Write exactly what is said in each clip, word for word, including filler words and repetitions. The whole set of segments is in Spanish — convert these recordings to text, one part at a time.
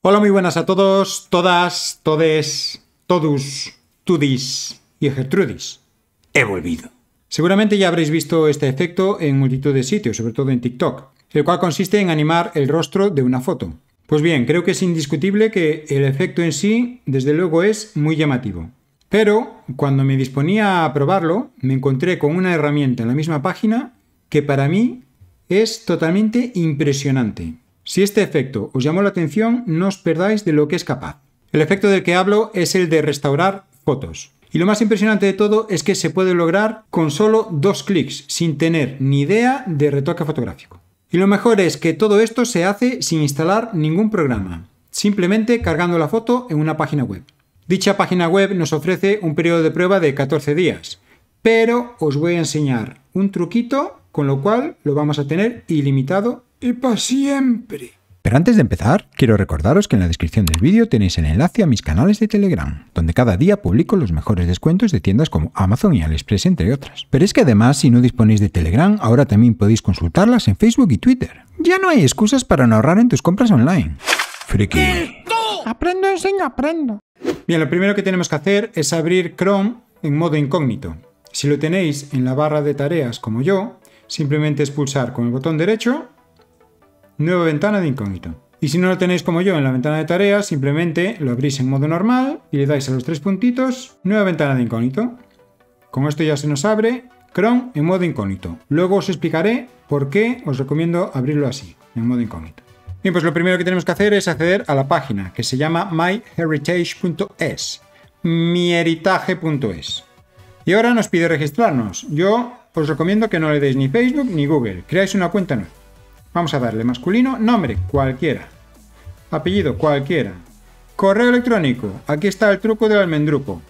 Hola, muy buenas a todos, todas, todes, todus, tudis y Gertrudis. He volvido. Seguramente ya habréis visto este efecto en multitud de sitios, sobre todo en TikTok, el cual consiste en animar el rostro de una foto. Pues bien, creo que es indiscutible que el efecto en sí, desde luego, es muy llamativo. Pero, cuando me disponía a probarlo, me encontré con una herramienta en la misma página que para mí es totalmente impresionante. Si este efecto os llamó la atención, no os perdáis de lo que es capaz. El efecto del que hablo es el de restaurar fotos. Y lo más impresionante de todo es que se puede lograr con solo dos clics, sin tener ni idea de retoque fotográfico. Y lo mejor es que todo esto se hace sin instalar ningún programa, simplemente cargando la foto en una página web. Dicha página web nos ofrece un periodo de prueba de catorce días, pero os voy a enseñar un truquito con lo cual lo vamos a tener ilimitado y para siempre. Pero antes de empezar, quiero recordaros que en la descripción del vídeo tenéis el enlace a mis canales de Telegram, donde cada día publico los mejores descuentos de tiendas como Amazon y AliExpress, entre otras. Pero es que además, si no disponéis de Telegram, ahora también podéis consultarlas en Facebook y Twitter. Ya no hay excusas para no ahorrar en tus compras online. Friki. Aprendo, enseño, aprendo. Bien, lo primero que tenemos que hacer es abrir Chrome en modo incógnito. Si lo tenéis en la barra de tareas como yo, simplemente es pulsar con el botón derecho Nueva ventana de incógnito. Y si no lo tenéis como yo en la ventana de tareas, simplemente lo abrís en modo normal y le dais a los tres puntitos, Nueva ventana de incógnito. Con esto ya se nos abre Chrome en modo incógnito. Luego os explicaré por qué os recomiendo abrirlo así, en modo incógnito. Bien, pues lo primero que tenemos que hacer es acceder a la página que se llama my heritage punto es, miheritage punto es. Y ahora nos pide registrarnos. Yo os recomiendo que no le deis ni Facebook ni Google, creáis una cuenta nueva. Vamos a darle masculino, nombre, cualquiera. Apellido, cualquiera. Correo electrónico, aquí está el truco del almendruco.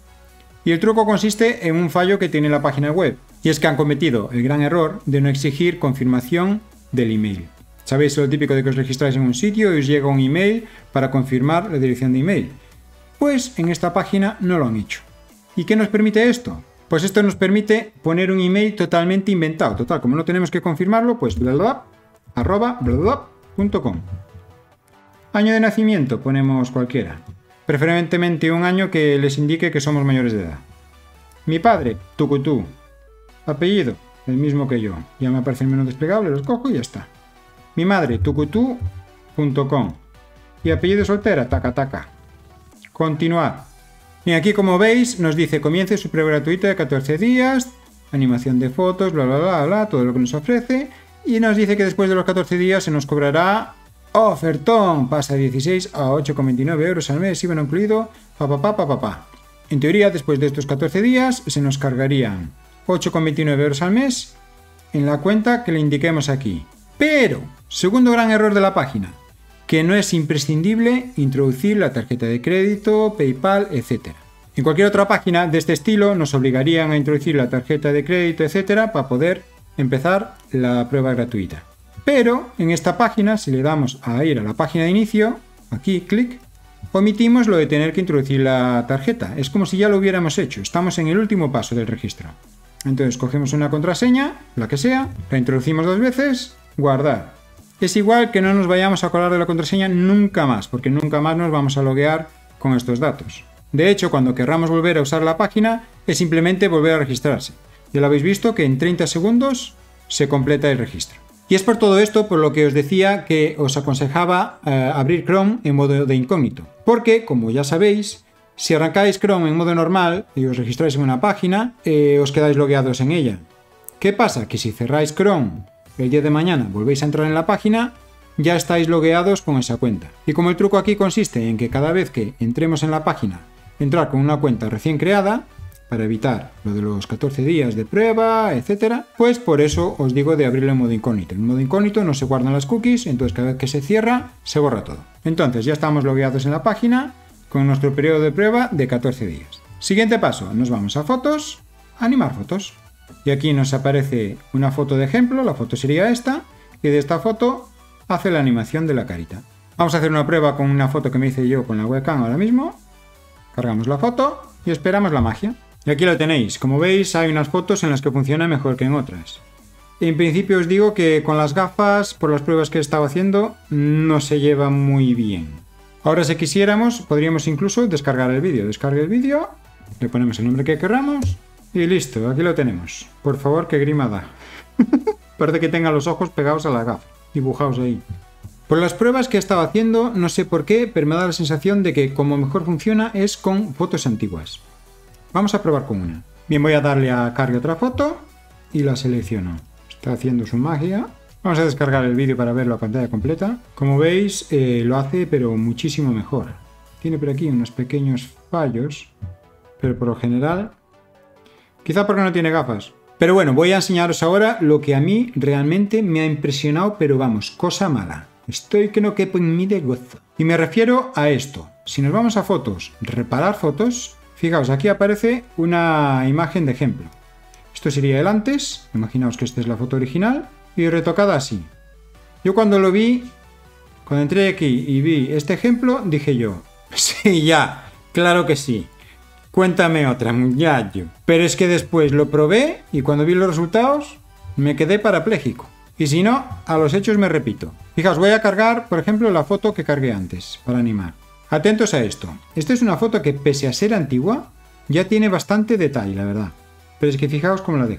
Y el truco consiste en un fallo que tiene la página web. Y es que han cometido el gran error de no exigir confirmación del email. ¿Sabéis lo típico de que os registráis en un sitio y os llega un email para confirmar la dirección de email? Pues en esta página no lo han hecho. ¿Y qué nos permite esto? Pues esto nos permite poner un email totalmente inventado. Total, como no tenemos que confirmarlo, pues bla bla arroba bla bla punto com. Año de nacimiento ponemos cualquiera, preferentemente un año que les indique que somos mayores de edad. Mi padre, tucutú. Apellido, el mismo que yo. Ya me aparece el menú desplegable, lo escojo y ya está. Mi madre, tucutú punto com. Y apellido soltera, taca taca. Continuar. Y aquí, como veis, nos dice comience su prueba gratuita de catorce días, animación de fotos, bla bla bla bla, todo lo que nos ofrece. Y nos dice que después de los catorce días se nos cobrará ofertón, pasa de dieciséis a ocho coma veintinueve euros al mes, I V A no incluido, pa pa pa pa pa pa. En teoría, después de estos catorce días se nos cargarían ocho coma veintinueve euros al mes en la cuenta que le indiquemos aquí. Pero, segundo gran error de la página, que no es imprescindible introducir la tarjeta de crédito, PayPal, etcétera. En cualquier otra página de este estilo nos obligarían a introducir la tarjeta de crédito, etcétera, para poder empezar la prueba gratuita. Pero en esta página, si le damos a ir a la página de inicio, aquí, clic, omitimos lo de tener que introducir la tarjeta. Es como si ya lo hubiéramos hecho. Estamos en el último paso del registro. Entonces cogemos una contraseña, la que sea, la introducimos dos veces, guardar. Es igual que no nos vayamos a acordar de la contraseña nunca más, porque nunca más nos vamos a loguear con estos datos. De hecho, cuando querramos volver a usar la página, es simplemente volver a registrarse. Ya lo habéis visto que en treinta segundos se completa el registro. Y es por todo esto por lo que os decía que os aconsejaba eh, abrir Chrome en modo de incógnito. Porque, como ya sabéis, si arrancáis Chrome en modo normal y os registráis en una página, eh, os quedáis logueados en ella. ¿Qué pasa? Que si cerráis Chrome el día de mañana, volvéis a entrar en la página, ya estáis logueados con esa cuenta. Y como el truco aquí consiste en que cada vez que entremos en la página, entrar con una cuenta recién creada, para evitar lo de los catorce días de prueba, etcétera, pues por eso os digo de abrirlo en modo incógnito. En modo incógnito no se guardan las cookies, entonces cada vez que se cierra, se borra todo. Entonces ya estamos logueados en la página con nuestro periodo de prueba de catorce días. Siguiente paso, nos vamos a fotos, animar fotos. Y aquí nos aparece una foto de ejemplo, la foto sería esta, y de esta foto hace la animación de la carita. Vamos a hacer una prueba con una foto que me hice yo con la webcam ahora mismo. Cargamos la foto y esperamos la magia. Y aquí lo tenéis. Como veis, hay unas fotos en las que funciona mejor que en otras. En principio os digo que con las gafas, por las pruebas que he estado haciendo, no se lleva muy bien. Ahora, si quisiéramos, podríamos incluso descargar el vídeo. Descarga el vídeo, le ponemos el nombre que queramos y listo, aquí lo tenemos. Por favor, qué grima da. Parece que tenga los ojos pegados a la gafa, dibujados ahí. Por las pruebas que he estado haciendo, no sé por qué, pero me da la sensación de que como mejor funciona es con fotos antiguas. Vamos a probar con una. Bien, voy a darle a cargue otra foto y la selecciono. Está haciendo su magia. Vamos a descargar el vídeo para verlo a pantalla completa. Como veis, eh, lo hace pero muchísimo mejor. Tiene por aquí unos pequeños fallos, pero por lo general, quizá porque no tiene gafas. Pero bueno, voy a enseñaros ahora lo que a mí realmente me ha impresionado, pero vamos, cosa mala. Estoy que no quepo en mí de gozo. Y me refiero a esto. Si nos vamos a fotos, reparar fotos, fijaos, aquí aparece una imagen de ejemplo. Esto sería el antes, imaginaos que esta es la foto original, y retocada así. Yo cuando lo vi, cuando entré aquí y vi este ejemplo, dije yo, sí, ya, claro que sí. Cuéntame otra, muchacho. Pero es que después lo probé y cuando vi los resultados, me quedé parapléjico. Y si no, a los hechos me repito. Fijaos, voy a cargar, por ejemplo, la foto que cargué antes, para animar. Atentos a esto. Esta es una foto que, pese a ser antigua, ya tiene bastante detalle, la verdad. Pero es que fijaos cómo la dejo.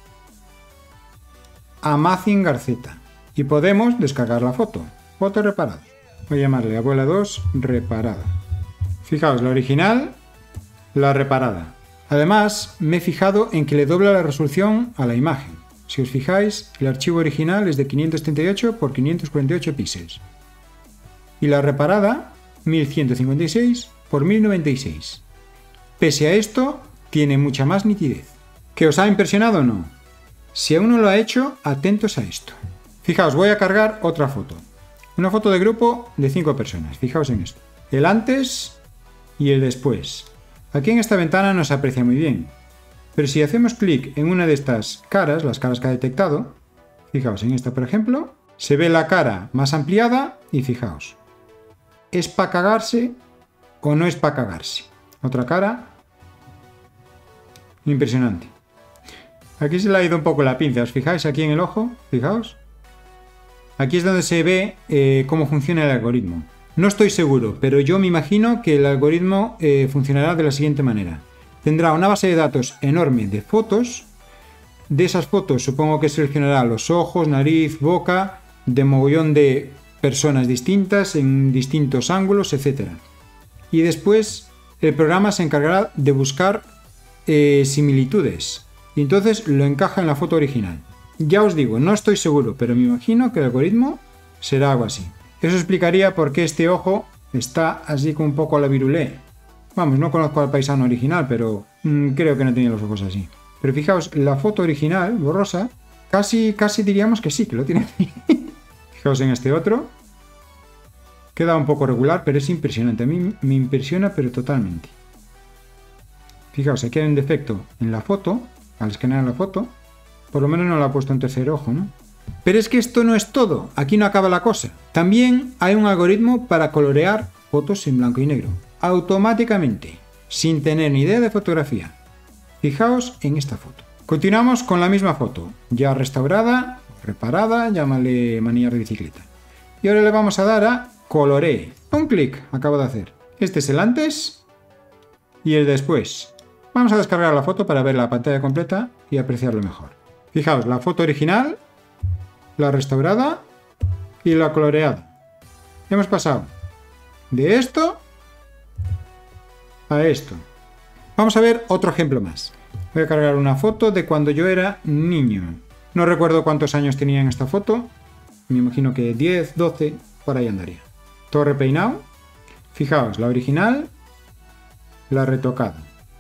Amazing Garceta. Y podemos descargar la foto. Foto reparada. Voy a llamarle abuela dos reparada. Fijaos, la original, la reparada. Además, me he fijado en que le dobla la resolución a la imagen. Si os fijáis, el archivo original es de quinientos treinta y ocho por quinientos cuarenta y ocho píxeles. Y la reparada, mil ciento cincuenta y seis por mil noventa y seis. Pese a esto, tiene mucha más nitidez. ¿Que os ha impresionado o no? Si aún no lo ha hecho, atentos a esto. Fijaos, voy a cargar otra foto. Una foto de grupo de cinco personas. Fijaos en esto. El antes y el después. Aquí en esta ventana no se aprecia muy bien. Pero si hacemos clic en una de estas caras, las caras que ha detectado, fijaos en esta por ejemplo, se ve la cara más ampliada y fijaos. ¿Es para cagarse o no es para cagarse? Otra cara. Impresionante. Aquí se le ha ido un poco la pinza, ¿os fijáis aquí en el ojo? Fijaos. Aquí es donde se ve eh, cómo funciona el algoritmo. No estoy seguro, pero yo me imagino que el algoritmo eh, funcionará de la siguiente manera. Tendrá una base de datos enorme de fotos. De esas fotos supongo que seleccionará los ojos, nariz, boca, de mogollón de personas distintas, en distintos ángulos, etcétera. Y después el programa se encargará de buscar eh, similitudes. Y entonces lo encaja en la foto original. Ya os digo, no estoy seguro, pero me imagino que el algoritmo será algo así. Eso explicaría por qué este ojo está así como un poco a la virulé. Vamos, no conozco al paisano original, pero mmm, creo que no tenía los ojos así. Pero fijaos, la foto original, borrosa, casi, casi diríamos que sí, que lo tiene así. Fijaos en este otro. Queda un poco regular, pero es impresionante. A mí me impresiona, pero totalmente. Fijaos, aquí hay un defecto en la foto. Al escanear la foto, por lo menos no la ha puesto en tercer ojo, ¿no? Pero es que esto no es todo, aquí no acaba la cosa. También hay un algoritmo para colorear fotos en blanco y negro, automáticamente, sin tener ni idea de fotografía. Fijaos en esta foto. Continuamos con la misma foto, ya restaurada, reparada, llámale manillar de bicicleta. Y ahora le vamos a dar a coloree. Un clic acabo de hacer. Este es el antes y el después. Vamos a descargar la foto para ver la pantalla completa y apreciarlo mejor. Fijaos, la foto original, la restaurada y la coloreada. Hemos pasado de esto a esto. Vamos a ver otro ejemplo más. Voy a cargar una foto de cuando yo era niño. No recuerdo cuántos años tenía en esta foto. Me imagino que diez, doce, por ahí andaría. Todo repeinado. Fijaos, la original, la retocada.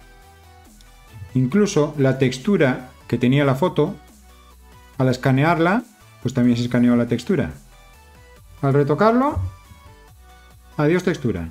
Incluso la textura que tenía la foto, al escanearla, pues también se escaneó la textura. Al retocarlo, adiós textura.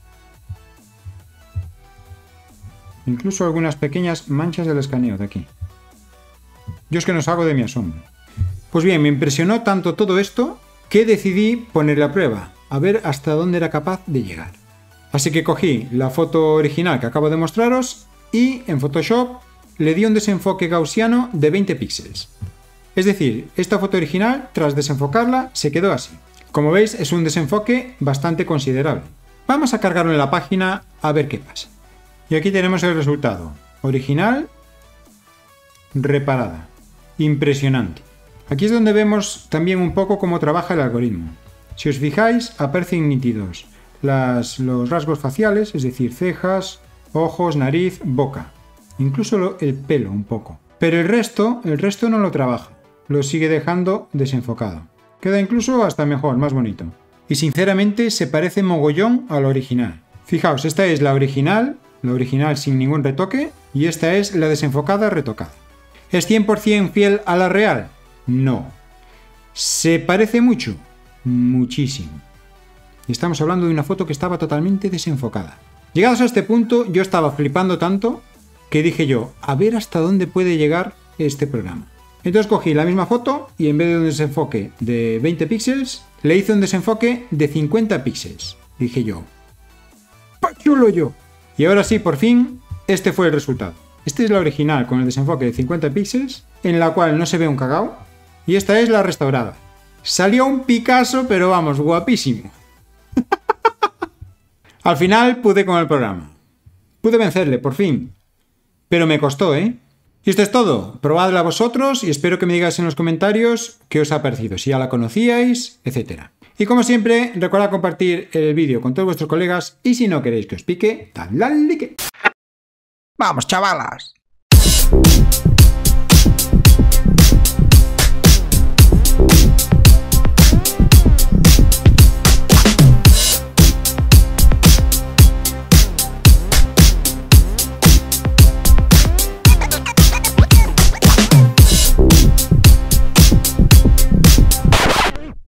Incluso algunas pequeñas manchas del escaneo de aquí. Yo es que no salgo de mi asombro. Pues bien, me impresionó tanto todo esto que decidí ponerle a prueba, a ver hasta dónde era capaz de llegar. Así que cogí la foto original que acabo de mostraros y en Photoshop le di un desenfoque gaussiano de veinte píxeles. Es decir, esta foto original, tras desenfocarla, se quedó así. Como veis, es un desenfoque bastante considerable. Vamos a cargarlo en la página a ver qué pasa. Y aquí tenemos el resultado. Original, reparada. Impresionante. Aquí es donde vemos también un poco cómo trabaja el algoritmo. Si os fijáis, aparecen nítidos las, los rasgos faciales, es decir, cejas, ojos, nariz, boca. Incluso lo, el pelo un poco. Pero el resto, el resto no lo trabaja. Lo sigue dejando desenfocado. Queda incluso hasta mejor, más bonito. Y sinceramente se parece mogollón a la original. Fijaos, esta es la original, la original sin ningún retoque, y esta es la desenfocada retocada. ¿Es cien por cien fiel a la real? No. ¿Se parece mucho? Muchísimo. Y estamos hablando de una foto que estaba totalmente desenfocada. Llegados a este punto, yo estaba flipando tanto que dije yo, a ver hasta dónde puede llegar este programa. Entonces cogí la misma foto y en vez de un desenfoque de veinte píxeles, le hice un desenfoque de cincuenta píxeles. Dije yo, ¡pa chulo yo! Y ahora sí, por fin, este fue el resultado. Esta es la original con el desenfoque de cincuenta píxeles, en la cual no se ve un cagao, y esta es la restaurada. Salió un Picasso, pero vamos, guapísimo. Al final pude con el programa. Pude vencerle, por fin. Pero me costó, ¿eh? Y esto es todo. Probadla vosotros y espero que me digáis en los comentarios qué os ha parecido, si ya la conocíais, etcétera. Y como siempre, recordad compartir el vídeo con todos vuestros colegas y si no queréis que os pique, dadle al like. ¡Vamos, chavalas!